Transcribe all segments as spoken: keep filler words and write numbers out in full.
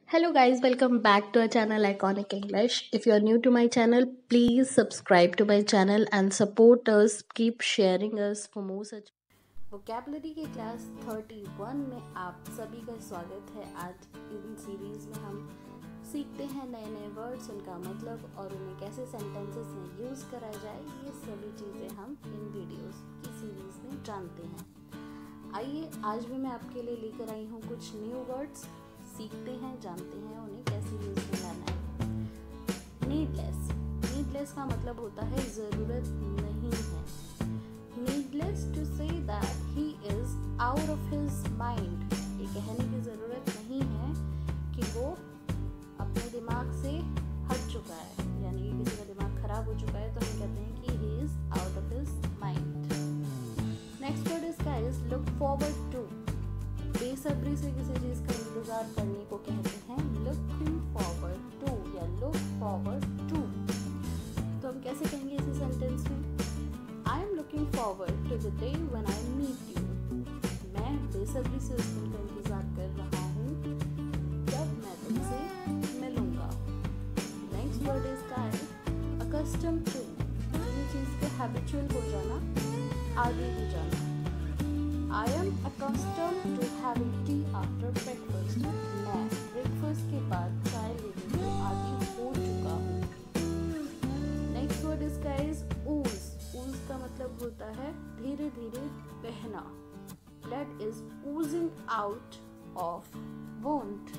Hello guys, welcome back to our channel Iconic English. If you are new to my channel, please subscribe to my channel and support us. Keep sharing us for more such. Vocabulary की class इकतीस में आप सभी का स्वागत है। आज in series में हम सीखते हैं नए नए वर्ड्स, उनका मतलब और उन्हें कैसे सेंटेंसेस में यूज़ करा जाए। ये सभी चीज़ें हम इन वीडियोस की सीरीज में जानते हैं। आइए आज भी मैं आपके लिए लेकर आई हूँ कुछ न्यू वर्ड्स। सीखते हैं, जानते हैं उन्हें कैसे यूज़ में लाना है। नीडलेस नीडलेस का मतलब होता है ज़रूरत नहीं है। Needless to say that he is out of his mind. ये कहने की ज़रूरत नहीं है कि वो अपने दिमाग से हट चुका है, यानी कि किसी का दिमाग खराब हो चुका है तो हम कहते हैं कि he is out of his mind. Next word is guys look forward to. बेसब्री से किसी चीज़ का इंतज़ार करने को कहते हैं लुकिंग फॉरवर्ड टू या लुक फॉरवर्ड टू। तो हम कैसे कहेंगे इसी सेंटेंस में? I am looking forward to the day when I meet you. मैं बेसब्री से उस दिन का इंतज़ार कर रहा हूँ जब मैं तुमसे मिलूँगा। Next word is guys accustom to. किसी चीज़ के हैबिचुअल हो जाना, आदी हो जाना। I am accustomed to having tea after breakfast. मैं ब्रेकफास्ट के बाद चाय लेने को आदी हो चुका हूँ। Next word is guys ooze. ooze का मतलब होता है धीरे धीरे बहना। Blood is oozing out of wound.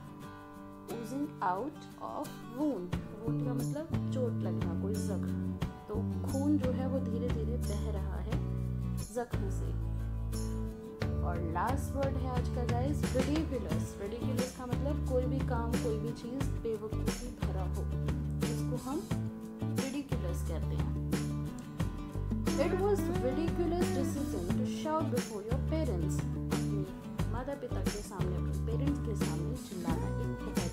oozing out of wound. wound का मतलब चोट लगना, कोई जख्म। तो खून जो है वो धीरे धीरे बह रहा है जख्म से। और लास्ट वर्ड है आज का गाइस रिडिकुलस। रिडिकुलस का मतलब कोई भी काम, कोई भी चीज़ बेवकूफ़ी भरा हो, इसको हम रिडिकुलस कहते हैं। It was ridiculous decision to shout before your parents. अपने माता पिता के सामने, अपने पेरेंट्स के सामने चिल्लाना एक बहुत